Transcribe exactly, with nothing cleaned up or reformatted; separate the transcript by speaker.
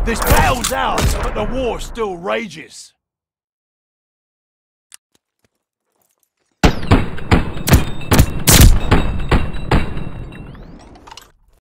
Speaker 1: This battle's ours, but the war still rages.